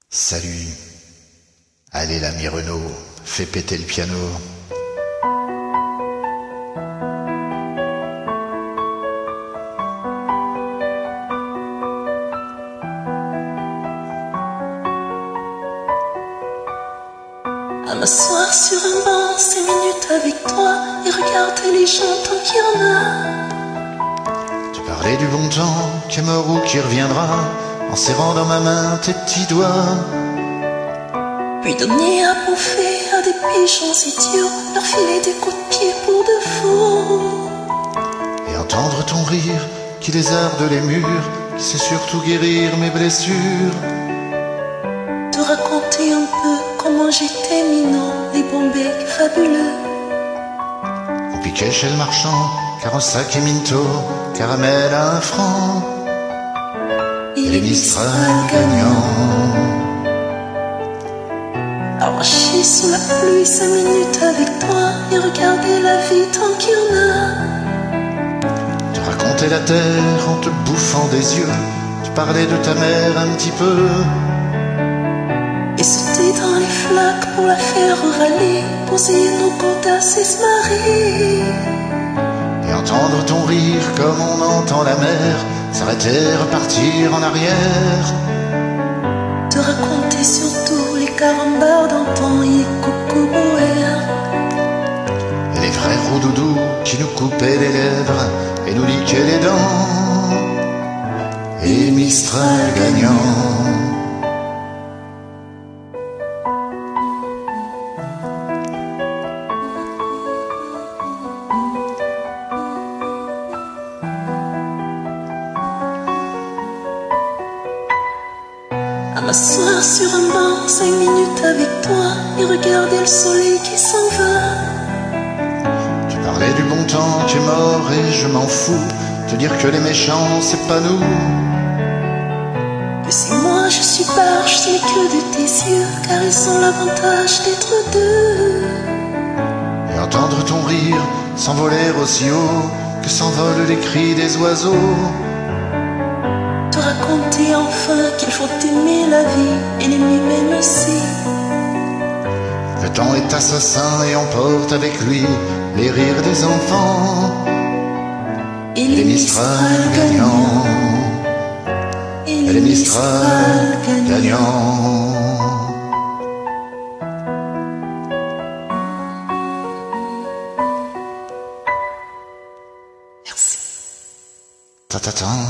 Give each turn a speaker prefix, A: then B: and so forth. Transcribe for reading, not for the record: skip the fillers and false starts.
A: Salut, allez l'ami Renaud, fais péter le piano.
B: À m'asseoir sur un banc, 5 minutes avec toi et regarder les gens tant qu'il y en a.
A: Te parler du bon temps qui est mort ou qui reviendra, en serrant dans ma main tes petits doigts.
B: Puis donner à bouffer à des pigeons idiots, leur filer des coups de pied pour de faux.
A: Et entendre ton rire qui désarde les murs, qui sait surtout guérir mes blessures.
B: Te raconter un peu comment j'étais minot, les bons becs fabuleux.
A: On piquait chez le marchand, car un sac et minto, caramel à 1 franc. Et les Mistral gagnants.
B: Arraché sous la pluie 5 minutes avec toi et regarder la vie tant qu'il y en a.
A: Te raconter la terre en te bouffant des yeux, te parler de ta mère un petit peu.
B: Et sauter dans les flaques pour la faire râler, poser nos godasses et se marrer.
A: Et entendre ton rire comme on entend la mer, s'arrêter, repartir en arrière.
B: Te raconter surtout les carambars d'antan et les cocoboères.
A: Et les frères roudoudous qui nous coupaient les lèvres et nous liquaient les dents. Et Mistral gagnant.
B: À m'asseoir sur un banc 5 minutes avec toi et regarder le soleil qui s'en va.
A: Tu parlais du bon temps qui est mort et je m'en fous. Te dire que les méchants c'est pas nous.
B: Que si moi je suis barge, ce n'est que de tes yeux, car ils ont l'avantage d'être deux.
A: Et entendre ton rire s'envoler aussi haut que s'envolent les cris des oiseaux.
B: Te raconter enfin qu'il faut aimer la vie et l'aimer même aussi.
A: Le temps est assassin et emporte avec lui les rires des enfants.
B: Et les Mistral gagnants.
A: Et les Mistral gagnants.
B: Merci.
A: Ta ta ta.